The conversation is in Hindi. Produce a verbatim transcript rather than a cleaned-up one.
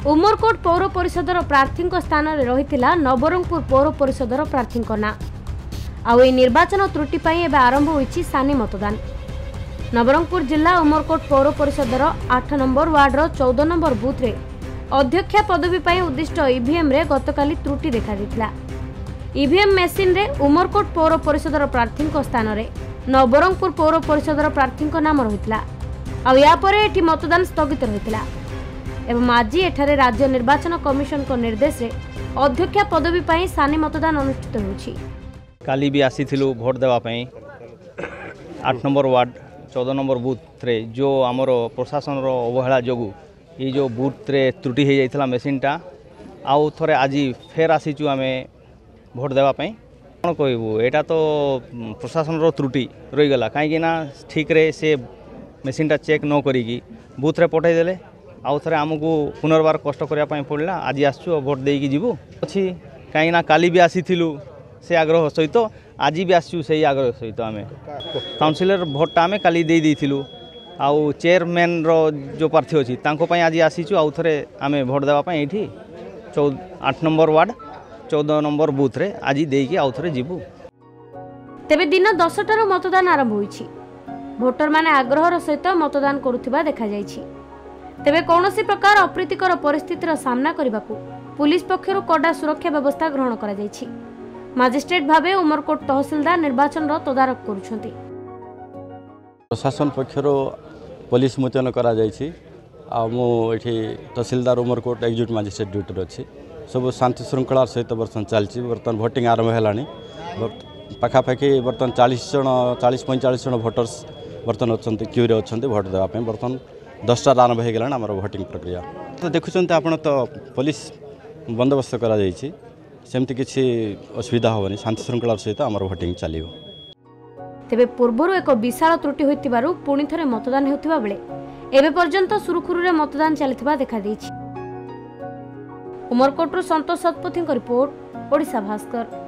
उमरकोट पौर परिषदर प्रार्थी स्थान में रही नवरंगपुर पौर परिषदर प्रार्थी ना आउ निर्वाचन त्रुटि एवं आरंभ होईछि सानी मतदान। नवरंगपुर जिला उमरकोट पौर परिषदर आठ नंबर वार्डर चौदह नंबर बूथ रे अध्यक्षा पदवी पर उद्दिष्ट ईवीएम रे गतकाली त्रुटि देखा देथिला। ईवीएम मेसीन रे उमरकोट पौर परिषदर प्रार्थी स्थान में नवरंगपुर पौर परिषदर प्रार्थी नाम रहितला आउ या परे एठी मतदान स्थगित रहितला एवं आज एठारे राज्य निर्वाचन कमिशन को निर्देश रे अध्यक्षा पदवी पर सानी मतदान अनुष्ठित होछि। काली भी आसीथिलु भोट देवा पई आठ नंबर वार्ड चौदह नंबर बूथ रे जो आमर प्रशासन रो अवहेला जोगु ये जो बूथ रे त्रुटि हो जाइथिला मेसीनटा आउ थरे आज फेर आसीचु आमे भोट देवा पई। कोन कहबू एटा तो प्रशासन रो त्रुटि रही गला काहे ना ठीक रे से मेसीनटा चेक न करिकी बूथ रे पठाई देले आउ थे आमको पुनर्बार कष्ट करने पड़ा। आज आसचु भोट देकी जीवु अच्छी कहीं काली भी आसीथिलु से आग्रह सहित आज भी आसचु से आग्रह सहित आम काउंसिलर भोटा आम काली दे देथिलु आउ चेयरमैन रो जो प्रार्थी अच्छी तांको आज आसीचु आउ थे आम भोट देवाई ये चौ आठ नंबर वार्ड चौदह नंबर बूथ रे आज देकी आउ थे जीवु। तेबे दिन दसटार मतदान आरंभ होईछि। भोटर माने आग्रहर सहित मतदान करुथिबा देखा जाईछि। तेबे कौनसी प्रकार अप्रीतिकर परिस्थितिर सामना करबाकू पुलिस पक्षरु कड़ा सुरक्षा व्यवस्था ग्रहण करा जायछि। मजिस्ट्रेट भावे उमरकोट तहसीलदार निर्वाचन रो तदारक करुछंती। प्रशासन पक्षरु पुलिस मुतयन करा जायछि आ मु एठी tehsildar Umerkote executive magistrate duty रे अछि। सब शांति श्रृंखला सहित बर्तन चलछि। बर्तन भोटिंग आरंभ हेलानी पाखापाखि बर्तन चालीस जन चालीस पैंतालीस जन भोटर्स बर्तन अच्छे क्यू रे अच्छे भोट देवाई बर्तन दसटा आरंभ हो गला आम भोटिंग प्रक्रिया तो देखुं आप तो पुलिस बंदोबस्त करमती किसी असुविधा हेनी शांति श्रृंखला सहित आम भोटिंग चलो। तेबे पूर्वर एक विशाल त्रुटि होइतिबारु पुणी थरे मतदान हेउथिबा बेले एबे पर्यंत सुरुखुरुरे मतदान चलिथिबा देखा देछि। उमरकोटरु संतोष सतपथी रिपोर्ट, ओडिशा भास्कर।